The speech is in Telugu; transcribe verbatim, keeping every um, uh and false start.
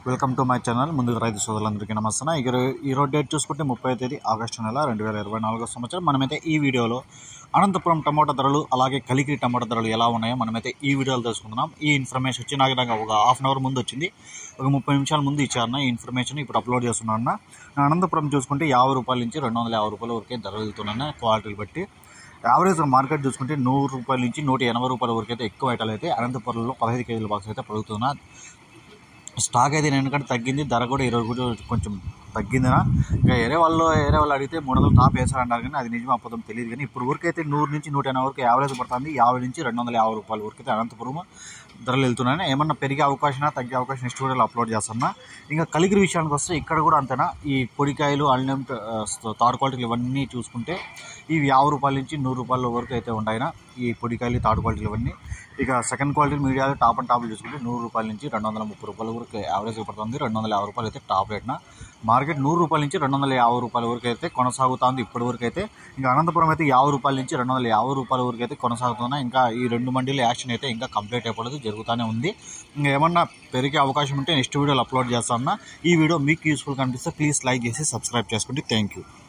Welcome to my channel. ముందుగా రైతు సోదరులందరికీ నమస్తే. ఇక ఈరోజు డేట్ చూసుకుంటే ముప్పై తేదీ ఆగస్టు నెల రెండు వేల ఇరవై నాలుగో సంవత్సరం. మనమైతే ఈ వీడియోలో అనంతపురం టమాటా ధరలు అలాగే కలికిరి టమాటా ధరలు ఎలా ఉన్నాయో మనమైతే ఈ వీడియోలో తెలుసుకుంటున్నాం. ఈ ఇన్ఫర్మేషన్ వచ్చి నాకు నాకు ఒక హాఫ్ అన్ అవర్ ముందు వచ్చింది, ఒక ముప్పై నిమిషాల ముందు ఇచ్చారన్న. ఈ ఇన్ఫర్మేషన్ ఇప్పుడు అప్లోడ్ చేస్తున్నాను. నా అనంతపురం చూసుకుంటే యాభై రూపాయల నుంచి రెండు వందల యాభై రూపాయల వరకే ధరలు వెళ్తున్నాను. క్వాలిటీలు బట్టి యావరేజ్ మార్కెట్ చూసుకుంటే నూరు రూపాయల నుంచి నూట ఎనభై రూపాయల వరకు అయితే ఎక్కువ ఐటాలు అయితే అనంతపురంలో పదహైదు కేజీల బాక్స్ అయితే పడుతున్నా. స్టాక్ అయితే నేను ఎందుకంటే తగ్గింది, ధర కూడా ఈరోజు కూడా కొంచెం తగ్గిందినా. ఇంకా వేరే వాళ్ళు వేరే వాళ్ళు అడిగితే మూడు వందలు టాప్ వేసారన్నారు, కానీ అది నిజం అప్పతం తెలియదు. కానీ ఇప్పుడు వరకు అయితే నూరు నుంచి నూట ఎనభై వరకు యావరేజ్ పడుతుంది. యాభై నుంచి రెండు వందల యాభై రూపాయల వరకు అయితే అనంతపురం ధరలు వెళ్తున్నాయి. ఏమన్నా పెరిగే అవకాశం తగ్గే అవకాశం నెక్స్ట్ వీడియోలో అప్లోడ్ చేస్తున్నా. ఇంకా కలికిరి విషయానికి వస్తే ఇక్కడ కూడా అంతేనా. ఈ పొడికాయలు అల్లం థర్డ్ క్వాలిటీలు ఇవన్నీ చూసుకుంటే ఇవి యాభై రూపాయల నుంచి నూరు రూపాయల వరకు అయితే ఉంటాయినా ఈ పొడికాయలు థర్డ్ క్వాలిటీలు ఇవన్నీ. ఇక సెకండ్ క్వాలిటీ మీడియాలు టాప్ అండ్ టాప్లు చూసుకుంటే నూరు రూపాయల నుంచి రెండు వందల ముప్పై రూపాయల వరకు యావరేజ్ పడుతుంది. రెండు వందల యాభై రూపాయలు అయితే టాప్ రేట్న మార్కెట్ నూరు రూపాయల నుంచి రెండు వందల యాభై రూపాయల వరకు అయితే కొనసాగుతుంది ఇప్పటి వరకు అయితే. ఇంకా అనంతపురం అయితే యాభై రూపాయల నుంచి రెండు వందల యాభై రూపాయల వరకు అయితే కొనసాగుతున్నాయి. ఇంకా ఈ రెండు మండీల యాక్షన్ అయితే ఇంకా కంప్లీట్ అయిపోలేదు, జరుగుతూనే ఉంది. ఇంకా ఏమన్నా పెరిగే అవకాశం ఉంటే నెక్స్ట్ వీడియోలో అప్లోడ్ చేస్తాను. ఈ వీడియో మీకు యూస్ఫుల్ కనిపిస్తే ప్లీజ్ లైక్ చేసి సబ్స్క్రైబ్ చేసుకోండి. Thank you.